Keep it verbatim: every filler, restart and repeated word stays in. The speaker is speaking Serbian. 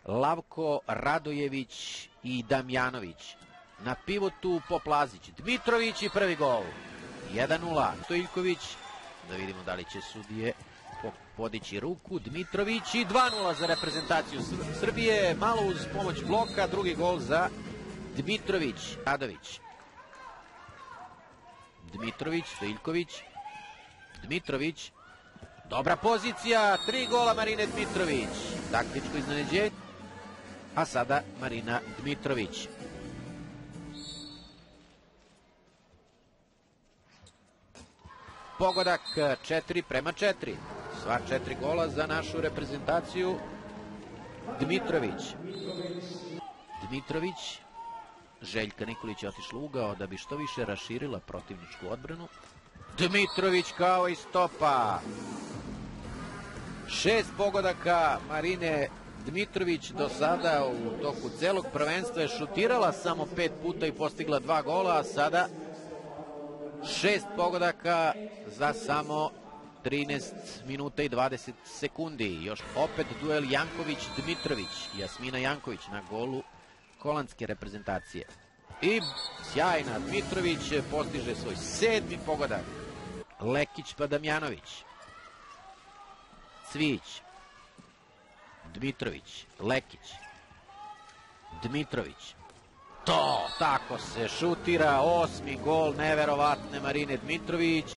Lavko Radojević i Damjanović. Na pivotu Poplazić, Dmitrović i prvi gol. jedan nula. Stojiljković, da vidimo da li će sudije podići ruku. Dmitrović i dva nula za reprezentaciju Srbije. Malo uz pomoć bloka, drugi gol za Dmitrović. Radović. Dmitrović, Stojiljković. Dmitrović. Dobra pozicija, tri gola Marine Dmitrović. Taktičko iznenađenje. A sada Marina Dmitrović. Pogodak četiri prema četiri. Sva četiri gola za našu reprezentaciju. Dmitrović. Dmitrović. Željka Nikolić je otišla u ugao da bi što više raširila protivničku odbranu. Dmitrović kao i stopa. Šest pogodaka Marine Dmitrović do sada u toku celog prvenstva je šutirala samo pet puta i postigla dva gola, a sada šest pogodaka za samo trinaest minuta i dvadeset sekundi. Još opet duel Janković-Dmitrović. Jasmina Janković na golu holandske reprezentacije. I sjajna, Dmitrović postiže svoj sedmi pogodak. Lekić pa Damjanović. Cvijić. Dmitrović. Lekić. Dmitrović. To, tako se šutira, osmi gol neverovatne Marine Dmitrović.